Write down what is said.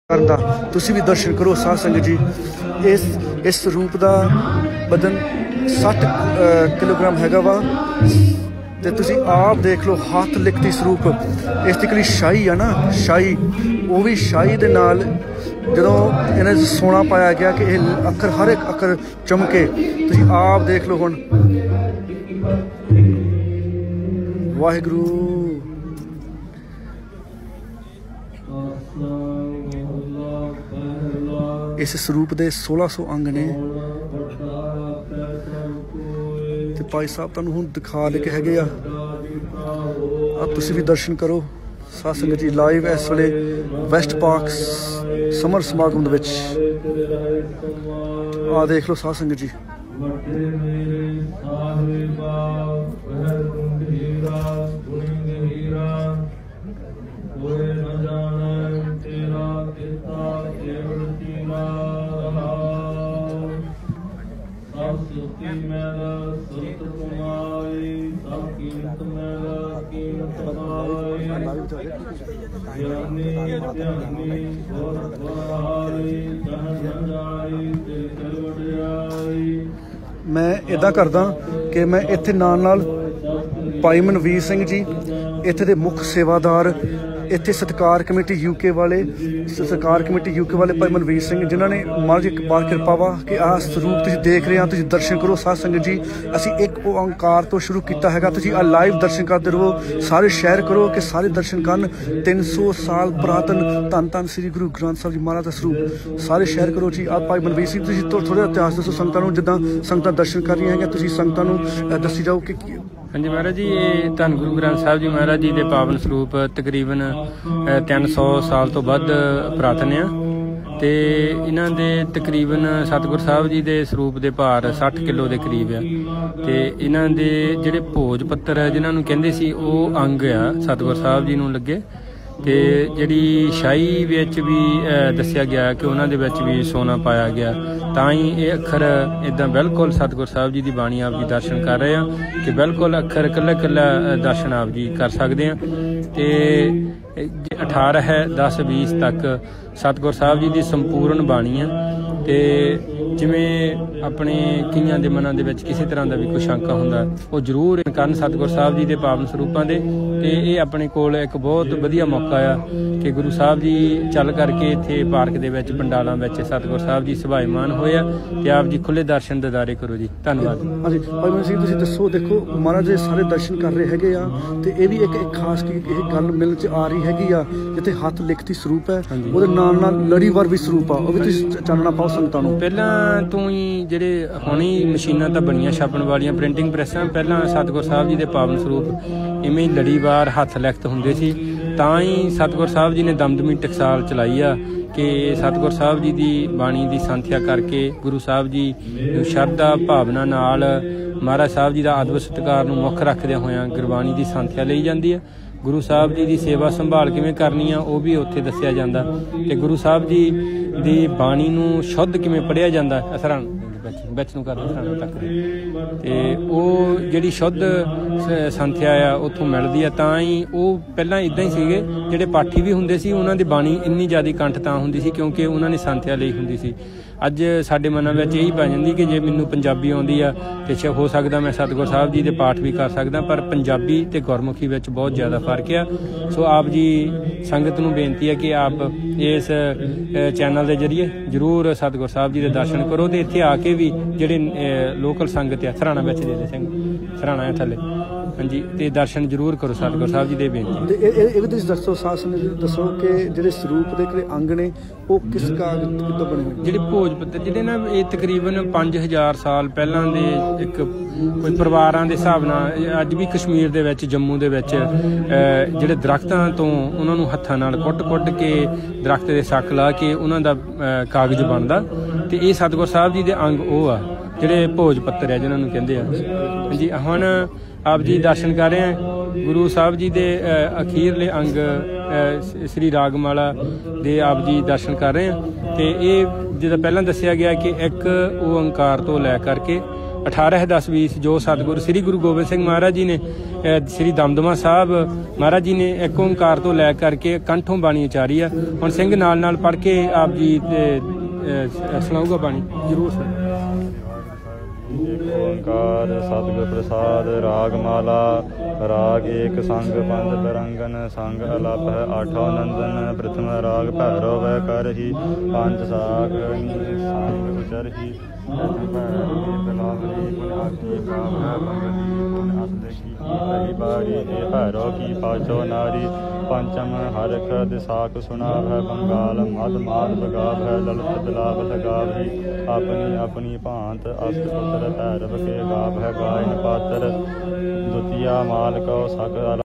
करदा तुसी भी दर्शन करो साध संगत जी। इस रूप का वजन 60 किलोग्राम हैगा वा ते तुसी आप देख लो हथ लिखती स्वरूप। इस दी कली शाही है ना, शाही वो भी शाही दे नाल जदों इन्हें सोना पाया गया कि अखर हर एक अखर चमके। तुसी आप देख लो हुण वाहिगुरू। इस स्वरूप के 1600 अंग ने ते भाई साहब तुहानूं हुण दिखा लगे हैगे आ, तुसीं भी दर्शन करो साध संगत जी लाइव इस वेले वैस्ट पार्क समर समागम दे विच। आ देख लो साध संगत जी। मैं इदा करदा कि मैं इत्थे नाल भाई मनवीर सिंह जी इत्थे दे मुख सेवादार, इत्थे सत्कार कमेटी यूके वाले भाई मनवीर सिंह जिन्होंने महाराज एक बार कृपा वा कि आ स्वरूप तुसीं देख रहे हैं, तुसीं दर्शन करो साध संगत जी। असीं एक ओंकार तो शुरू किया हैगा, तुसीं आ लाइव दर्शन करते रहो, सारे शेयर करो कि सारे दर्शन करन। 300 साल पुरातन धन धन श्री गुरु ग्रंथ साहिब जी महाराज का स्वरूप सारे शेयर करो जी। आप भाई मनवीर सिंह तुसीं थोड़ा इतिहास दसो संगतां नूं, जिद्दां संगतां दर्शन कर रही हैं, तुसीं संगतां नूं दस्सी जाओ कि हाँ जी महाराज जी, ये धन गुरु ग्रंथ साहिब जी महाराज जी के पावन स्वरूप तकरीबन 300 साल तो वध पुरातन आ ते इन्हां दे तकरीबन सतगुर साहब जी के स्वरूप के भार 60 किलो के करीब आ ते इन्हां दे जिहड़े भोज पत्तर जिन्हां नूं कहंदे सी वो अंग आ सतगुर साहब जी नूं लगे ते जिहड़ी शाही विच भी दस्सिया गया कि उन्हां दे विच भी सोना पाया गया। तां ही ये अखर इदां बिल्कुल सतगुर साहब जी की बाणी आप जी दर्शन कर रहे हैं कि बिल्कुल अखर कल्ला कल्ला दर्शन आप जी कर सकते हैं। ते 18 है 10-20 तक सतगुर साहब जी की संपूर्ण बाणी है ते जिमें अपने कईयां दे मनां दे विच किसी तरह का भी कोई शंका हुंदा वो जरूर करन सतगुर साहब जी के पावन स्वरूपों के। ते ये अपने कोल एक बहुत वधिया मौका आ कि गुरु साहब जी चल करके इत्थे पार्क दे विच पंडालां विच सतगुर साहब जी सभाईमान होए आ ते आप जी खुले दर्शन दीदारे करो जी। धन्नवाद। हाँ जी भाई मनवीर सिंह तुसीं दसो, देखो महाराज सारे दर्शन कर रहे हैगे आ ते ये भी एक खास की गल मिल च आ रही हैगी आ जिथे हथ लिखती स्वरूप है ਉਹਦੇ ਨਾਲ ਲੜੀਵਾਰ ਵੀ ਸਰੂਪ ਆ, ਉਹ ਵੀ ਤੁਸੀਂ ਚਾਨਣਾ ਪਾਓ ਸੰਗਤਾਂ ਨੂੰ। ਪਹਿਲਾਂ ਤੋਂ ਹੀ ਜਿਹੜੇ ਹੁਣੀ ਮਸ਼ੀਨਾਂ ਤਾਂ ਬਣੀਆਂ ਛਾਪਣ ਵਾਲੀਆਂ ਪ੍ਰਿੰਟਿੰਗ ਪ੍ਰੈਸਾਂ, ਪਹਿਲਾਂ ਸਤਗੁਰ ਸਾਹਿਬ ਜੀ ਦੇ ਪਾਵਨ ਸਰੂਪ ਇਵੇਂ ਹੀ ਲੜੀਵਾਰ ਹੱਥ ਲਿਖਤ ਹੁੰਦੇ ਸੀ। ਤਾਂ ਹੀ ਸਤਗੁਰ ਸਾਹਿਬ ਜੀ ਨੇ ਦਮਦਮੀ ਟਕਸਾਲ ਚਲਾਈ ਆ ਕਿ ਸਤਗੁਰ ਸਾਹਿਬ ਜੀ ਦੀ ਬਾਣੀ ਦੀ ਸੰਥਿਆ ਕਰਕੇ ਗੁਰੂ ਸਾਹਿਬ ਜੀ ਨੂੰ ਸ਼ਰਧਾ ਭਾਵਨਾ ਨਾਲ ਮਹਾਰਾਜ ਸਾਹਿਬ ਜੀ ਦਾ ਅਦਬ ਸਤਿਕਾਰ ਨੂੰ ਮੁੱਖ ਰੱਖਦਿਆਂ ਹੋਇਆਂ ਗੁਰਬਾਣੀ ਦੀ ਸੰਥਿਆ ਲਈ ਜਾਂਦੀ ਹੈ। गुरु साहब जी की सेवा संभाल किवें करनी आ वो भी उत्थे दस्सिया जांदा ते गुरु साहब जी दी बाणी नूं शुद्ध किवें पढ़िया जांदा सरहण विच नूं करदा सरहण तक ते ਉਹ ਜਿਹੜੀ शुद्ध ਸੰਥਿਆ ਆ ਉੱਥੋਂ ਮਿਲਦੀ ਆ। ਤਾਂ ਹੀ ਉਹ ਪਹਿਲਾਂ ਇਦਾਂ ਹੀ ਸੀਗੇ ਜਿਹੜੇ ਪਾਠੀ ਵੀ ਹੁੰਦੇ ਸੀ ਉਹਨਾਂ ਦੀ ਬਾਣੀ ਇੰਨੀ ਜ਼ਿਆਦਾ ਕੰਠ ਤਾਂ ਹੁੰਦੀ ਸੀ ਕਿਉਂਕਿ ਉਹਨਾਂ ਨੇ ਸੰਥਿਆ ਲਈ ਹੁੰਦੀ ਸੀ। ਅੱਜ ਸਾਡੇ ਮਨਾਂ ਵਿੱਚ ਇਹੀ ਪੈ ਜਾਂਦੀ ਕਿ ਜੇ ਮੈਨੂੰ ਪੰਜਾਬੀ ਆਉਂਦੀ ਆ ਤੇ ਹੋ ਸਕਦਾ ਮੈਂ ਸਤਿਗੁਰ ਸਾਹਿਬ ਜੀ ਦੇ ਪਾਠ ਵੀ ਕਰ ਸਕਦਾ, ਪਰ ਪੰਜਾਬੀ ਤੇ ਗੁਰਮੁਖੀ ਵਿੱਚ ਬਹੁਤ ਜ਼ਿਆਦਾ ਫਰਕ ਆ। ਸੋ ਆਪ ਜੀ ਸੰਗਤ ਨੂੰ ਬੇਨਤੀ ਹੈ ਕਿ ਆਪ ਇਸ ਚੈਨਲ ਦੇ ਜ਼ਰੀਏ ਜ਼ਰੂਰ ਸਤਿਗੁਰ ਸਾਹਿਬ ਜੀ ਦੇ ਦਰਸ਼ਨ ਕਰੋ ਤੇ ਇੱਥੇ ਆ ਕੇ ਵੀ ਜਿਹੜੇ ਲੋਕਲ ਸੰਗਤ ਆ ਸਰਾਣਾ ਵਿੱਚ ਦੇ ਸਿੰਘ ਸਰਾਣਾ ਹੈ ਥੱਲੇ हाँ जी ते दर्शन जरूर करो सतगुर साहब जी दे बेनती। ये भी तुसीं दसो साथ संगत जी दसो कि जिहड़े स्वरूप दे किहड़े अंग ने वो किस कागज तो बने हुए जिहड़े भोज पत्तर जिहड़े ना ये तकरीबन 5000 साल पहलां दे एक कोई परिवारां दे हिसाब नाल अज भी कश्मीर दे विच जम्मू दे विच जिहड़े दरख्तां तो उन्हां नूं हत्थां नाल कुੱਟ के दरख्त दे सक ला के उन्हां दा कागज बनदा ते ये सतगुर साहब जी दे अंग वो आ जिहड़े भोज पत्तर है जिन्हां नूं कहंदे आ जी। हुण आप जी दर्शन कर रहे हैं गुरु साहब जी के अखीरले अंग श्री रागमाला दे आप जी दर्शन कर रहे हैं। तो ये जिदा पहला दसिया गया कि एक ओंकार तो लै करके 18-10-20 ਜੋ ਸਤਿਗੁਰੂ ਸ੍ਰੀ ਗੁਰੂ ਗੋਬਿੰਦ ਸਿੰਘ ਮਹਾਰਾਜ ਜੀ ਨੇ ਸ੍ਰੀ ਦਮਦਮਾ ਸਾਹਿਬ ਮਹਾਰਾਜ ਜੀ ਨੇ ਇੱਕ ਓਂਕਾਰ ਤੋਂ ਲੈ ਕਰਕੇ ਕੰਠੋਂ ਬਾਣੀ ਉਚਾਰੀ ਆ। ਹੁਣ ਸਿੰਘ ਨਾਲ ਨਾਲ ਪੜ੍ਹ ਕੇ ਆਪ ਜੀ ਸੁਣਾਊਗਾ ਬਾਣੀ ਜ਼ਰੂਰ ਸੁਣ। ओंकार सतगुर प्रसाद राग माला राग एक संग पंथ तरंगन संग अलप है आठों नंदन प्रथम राग भैरव वह कर ही पंच साग संग उचर ही भैरव की पाचो नारी पंचम हरख दिशाक सुना है बंगाल मद माद बगाव है ललित बिलाव लगाव ही अपनी अपनी भांत अष्टपुत्र भैरव के गाव है गायन पात्र द्वितीय माल को सक